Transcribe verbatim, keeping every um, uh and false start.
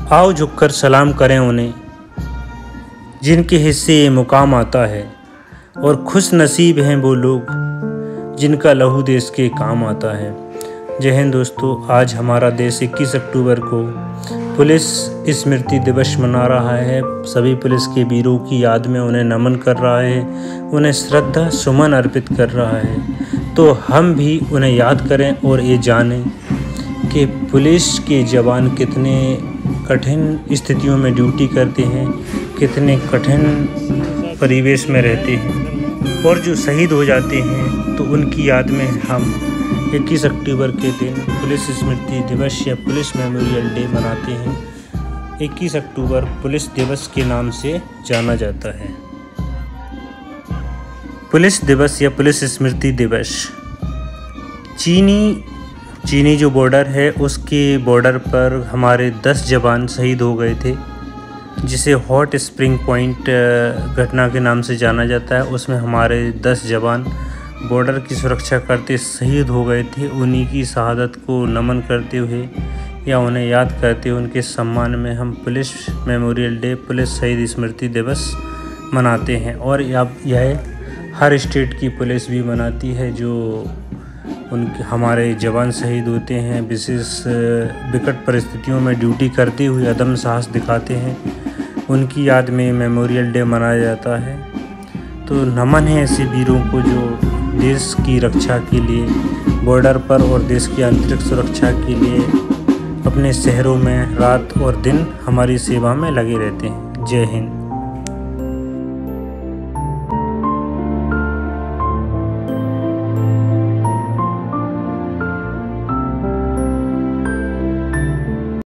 आओ झुककर सलाम करें उन्हें जिनके हिस्से ये मुकाम आता है, और खुश नसीब हैं वो लोग जिनका लहू देश के काम आता है। जय हिंद दोस्तों, आज हमारा देश इक्कीस अक्टूबर को पुलिस स्मृति दिवस मना रहा है। सभी पुलिस के वीरों की याद में उन्हें नमन कर रहा है, उन्हें श्रद्धा सुमन अर्पित कर रहा है। तो हम भी उन्हें याद करें और ये जानें कि पुलिस के जवान कितने कठिन स्थितियों में ड्यूटी करते हैं, कितने कठिन परिवेश में रहते हैं, और जो शहीद हो जाते हैं तो उनकी याद में हम इक्कीस अक्टूबर के दिन पुलिस स्मृति दिवस या पुलिस मेमोरियल डे मनाते हैं। इक्कीस अक्टूबर पुलिस दिवस के नाम से जाना जाता है। पुलिस दिवस या पुलिस स्मृति दिवस चीनी चीनी जो बॉर्डर है उसके बॉर्डर पर हमारे दस जवान शहीद हो गए थे, जिसे हॉट स्प्रिंग पॉइंट घटना के नाम से जाना जाता है। उसमें हमारे दस जवान बॉर्डर की सुरक्षा करते शहीद हो गए थे। उन्हीं की शहादत को नमन करते हुए या उन्हें याद करते हुए उनके सम्मान में हम पुलिस मेमोरियल डे, पुलिस शहीद स्मृति दिवस मनाते हैं। और यह हर स्टेट की पुलिस भी मनाती है जो उनके हमारे जवान शहीद होते हैं, विशेष विकट परिस्थितियों में ड्यूटी करते हुए अदम साहस दिखाते हैं। उनकी याद में मेमोरियल डे मनाया जाता है। तो नमन है ऐसे वीरों को जो देश की रक्षा के लिए बॉर्डर पर और देश की आंतरिक सुरक्षा के लिए अपने शहरों में रात और दिन हमारी सेवा में लगे रहते हैं। जय हिंद।